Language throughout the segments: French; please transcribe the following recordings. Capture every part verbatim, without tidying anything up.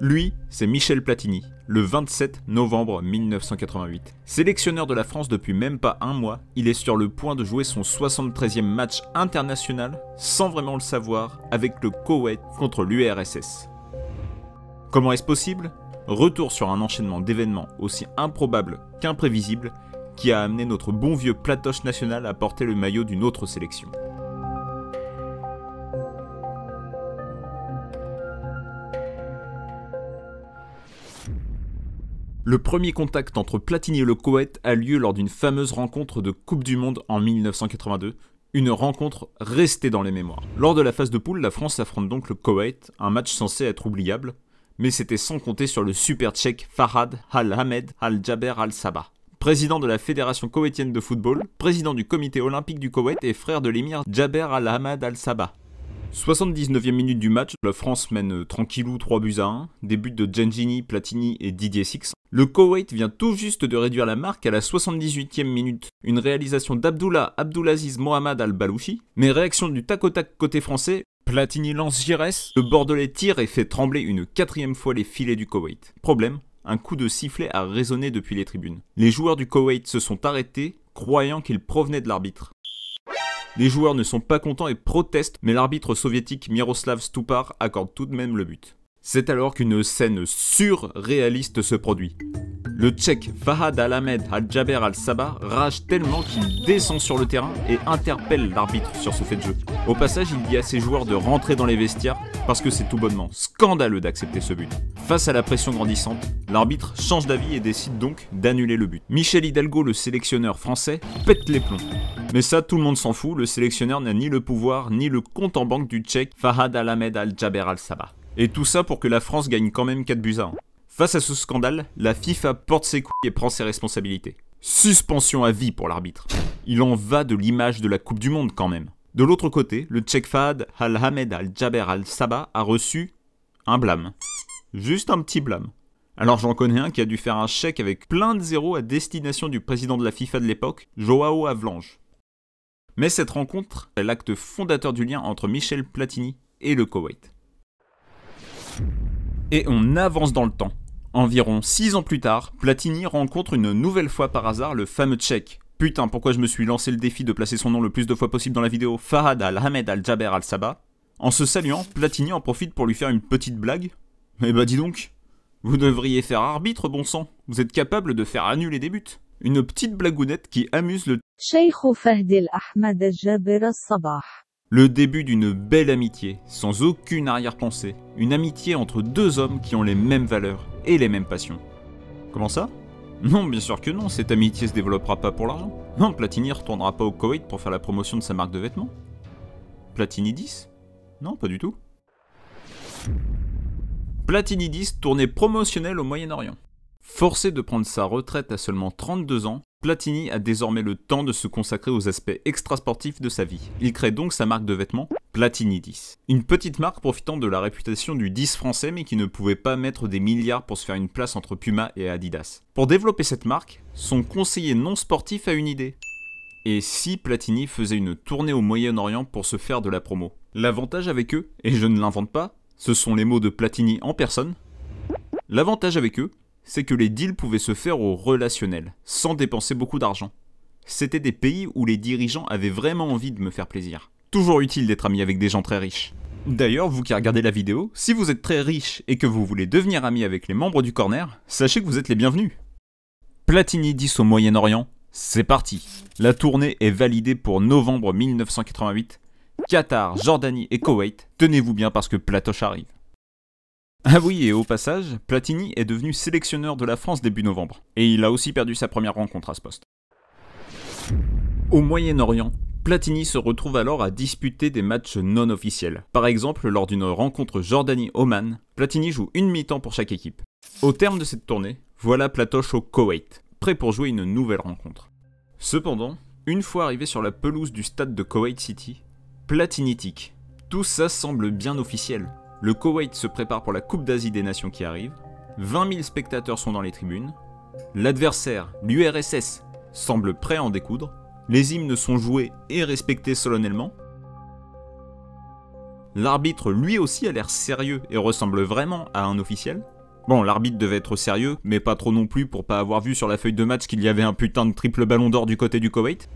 Lui, c'est Michel Platini, le vingt-sept novembre mille neuf cent quatre-vingt-huit. Sélectionneur de la France depuis même pas un mois, il est sur le point de jouer son soixante-treizième match international, sans vraiment le savoir, avec le Koweït contre l'U R S S. Comment est-ce possible? Retour sur un enchaînement d'événements aussi improbables qu'imprévisibles qui a amené notre bon vieux Platoche national à porter le maillot d'une autre sélection. Le premier contact entre Platini et le Koweït a lieu lors d'une fameuse rencontre de Coupe du Monde en mille neuf cent quatre-vingt-deux, une rencontre restée dans les mémoires. Lors de la phase de poule, la France affronte donc le Koweït, un match censé être oubliable, mais c'était sans compter sur le super tchèque Farhad Al-Hamed Al-Jaber Al-Sabah. Président de la Fédération koweïtienne de football, président du comité olympique du Koweït et frère de l'émir Jaber Al-Hamed Al-Sabah. soixante-dix-neuvième minute du match, la France mène tranquillou trois buts à un, des buts de Gengini, Platini et Didier Six. Le Koweït vient tout juste de réduire la marque à la soixante-dix-huitième minute, une réalisation d'Abdullah Abdulaziz Mohamed Al-Balouchi, mais réaction du tac au tac côté français, Platini lance Giresse, le Bordelais tire et fait trembler une quatrième fois les filets du Koweït. Problème, un coup de sifflet a résonné depuis les tribunes. Les joueurs du Koweït se sont arrêtés, croyant qu'il provenait de l'arbitre. Les joueurs ne sont pas contents et protestent, mais l'arbitre soviétique Miroslav Stupar accorde tout de même le but. C'est alors qu'une scène surréaliste se produit. Le Tchèque Farhad Al-Hamed Al-Jaber Al-Sabah rage tellement qu'il descend sur le terrain et interpelle l'arbitre sur ce fait de jeu. Au passage, il dit à ses joueurs de rentrer dans les vestiaires parce que c'est tout bonnement scandaleux d'accepter ce but. Face à la pression grandissante, l'arbitre change d'avis et décide donc d'annuler le but. Michel Hidalgo, le sélectionneur français, pète les plombs. Mais ça, tout le monde s'en fout, le sélectionneur n'a ni le pouvoir ni le compte en banque du Tchèque Farhad Al-Hamed Al-Jaber Al-Sabah. Et tout ça pour que la France gagne quand même quatre buts à un. Face à ce scandale, la FIFA porte ses couilles et prend ses responsabilités. Suspension à vie pour l'arbitre. Il en va de l'image de la Coupe du Monde quand même. De l'autre côté, le Tchèque Farhad Al-Hamed Al-Jaber Al-Sabah a reçu un blâme. Juste un petit blâme. Alors j'en connais un qui a dû faire un chèque avec plein de zéros à destination du président de la FIFA de l'époque, Joao Havelange. Mais cette rencontre est l'acte fondateur du lien entre Michel Platini et le Koweït. Et on avance dans le temps. Environ six ans plus tard, Platini rencontre une nouvelle fois par hasard le fameux Tchèque. Putain, pourquoi je me suis lancé le défi de placer son nom le plus de fois possible dans la vidéo, Farhad Al-Hamed Al-Jaber Al-Sabah. En se saluant, Platini en profite pour lui faire une petite blague. Eh bah dis donc, vous devriez faire arbitre, bon sang. Vous êtes capable de faire annuler des buts. Une petite blagounette qui amuse le Cheikh Farhad Al-Hamed Al-Jaber Al-Sabah. Le début d'une belle amitié, sans aucune arrière-pensée. Une amitié entre deux hommes qui ont les mêmes valeurs et les mêmes passions. Comment ça? Non, bien sûr que non, cette amitié se développera pas pour l'argent. Non, Platini retournera pas au Koweït pour faire la promotion de sa marque de vêtements. Platini dix? Non, pas du tout. Platini dix, tournée promotionnelle au Moyen-Orient. Forcé de prendre sa retraite à seulement trente-deux ans, Platini a désormais le temps de se consacrer aux aspects extrasportifs de sa vie. Il crée donc sa marque de vêtements, Platini dix. Une petite marque profitant de la réputation du dix français mais qui ne pouvait pas mettre des milliards pour se faire une place entre Puma et Adidas. Pour développer cette marque, son conseiller non sportif a une idée. Et si Platini faisait une tournée au Moyen-Orient pour se faire de la promo? L'avantage avec eux, et je ne l'invente pas, ce sont les mots de Platini en personne. L'avantage avec eux, c'est que les deals pouvaient se faire au relationnel, sans dépenser beaucoup d'argent. C'était des pays où les dirigeants avaient vraiment envie de me faire plaisir. Toujours utile d'être ami avec des gens très riches. D'ailleurs, vous qui regardez la vidéo, si vous êtes très riche et que vous voulez devenir ami avec les membres du Corner, sachez que vous êtes les bienvenus. Platini dix au Moyen-Orient, c'est parti. La tournée est validée pour novembre mille neuf cent quatre-vingt-huit. Qatar, Jordanie et Koweït, tenez-vous bien parce que Platoche arrive. Ah oui, et au passage, Platini est devenu sélectionneur de la France début novembre. Et il a aussi perdu sa première rencontre à ce poste. Au Moyen-Orient, Platini se retrouve alors à disputer des matchs non officiels. Par exemple, lors d'une rencontre Jordanie-Oman, Platini joue une mi-temps pour chaque équipe. Au terme de cette tournée, voilà Platoche au Koweït, prêt pour jouer une nouvelle rencontre. Cependant, une fois arrivé sur la pelouse du stade de Koweït City, Platini tique. Tout ça semble bien officiel. Le Koweït se prépare pour la Coupe d'Asie des Nations qui arrive, vingt mille spectateurs sont dans les tribunes, l'adversaire, l'U R S S, semble prêt à en découdre, les hymnes sont joués et respectés solennellement. L'arbitre lui aussi a l'air sérieux et ressemble vraiment à un officiel. Bon, l'arbitre devait être sérieux, mais pas trop non plus pour pas avoir vu sur la feuille de match qu'il y avait un putain de triple ballon d'or du côté du Koweït.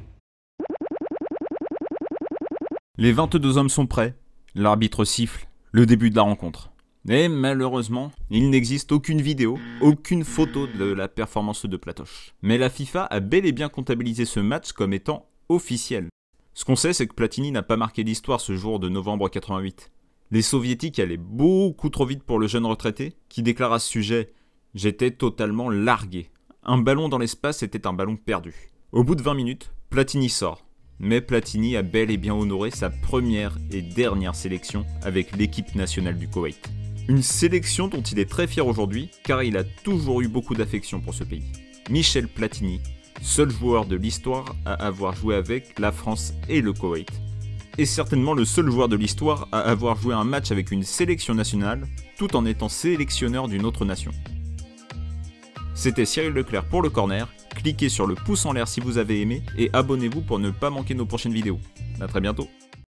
Les vingt-deux hommes sont prêts. L'arbitre siffle le début de la rencontre. Et malheureusement, il n'existe aucune vidéo, aucune photo de la performance de Platoche. Mais la FIFA a bel et bien comptabilisé ce match comme étant officiel. Ce qu'on sait, c'est que Platini n'a pas marqué l'histoire ce jour de novembre quatre-vingt-huit. Les soviétiques allaient beaucoup trop vite pour le jeune retraité, qui déclare à ce sujet « J'étais totalement largué. Un ballon dans l'espace était un ballon perdu. » Au bout de vingt minutes, Platini sort. Mais Platini a bel et bien honoré sa première et dernière sélection avec l'équipe nationale du Koweït. Une sélection dont il est très fier aujourd'hui, car il a toujours eu beaucoup d'affection pour ce pays. Michel Platini, seul joueur de l'histoire à avoir joué avec la France et le Koweït. Et certainement le seul joueur de l'histoire à avoir joué un match avec une sélection nationale, tout en étant sélectionneur d'une autre nation. C'était Cyril Leclerc pour le Corner, cliquez sur le pouce en l'air si vous avez aimé, et abonnez-vous pour ne pas manquer nos prochaines vidéos. A très bientôt.